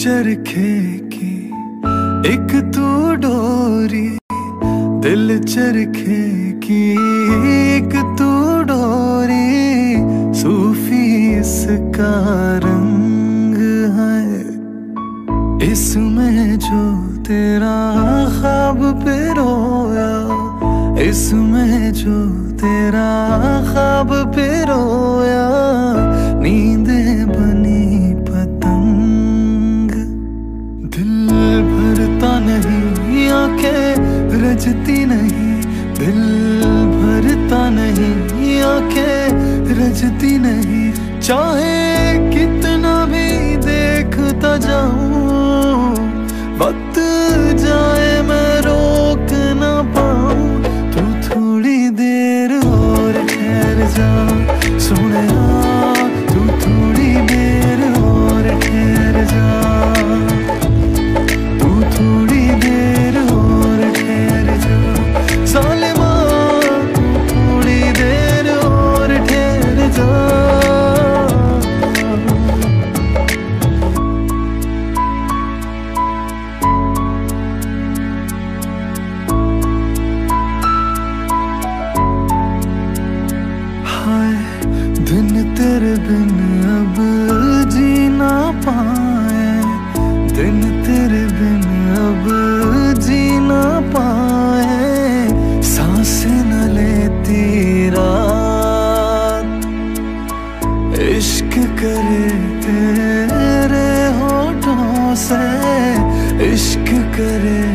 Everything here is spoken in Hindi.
चरखे की एक तू डोरी, दिल चरखे की एक तू डोरी, सूफी इसका रंग है। इसमें जो तेरा ख्वाब पिरोया, इसमें जो तेरा ख्वाब पिरोया, नींदे बनी पतंग। दिल भरता नहीं, आंखें रजती नहीं, दिल भरता नहीं, आंखें रजती नहीं। चाहे कितना भी देखता जाऊं, वक्त जाए मैं रोक ना पाऊं। तू थोड़ी देर और ठहर जा सोनिया, तू थोड़ी देर और ठहर जा, तू थोड़ी देर और ठहर जा सालिमा, तू थोड़ी देर और ठहर जा। दिन तेरे बिन अब जी ना पाए, दिन तेरे बिन अब जी ना पाए। सांसें न लेती रात, इश्क करे तेरे होठों से, इश्क करे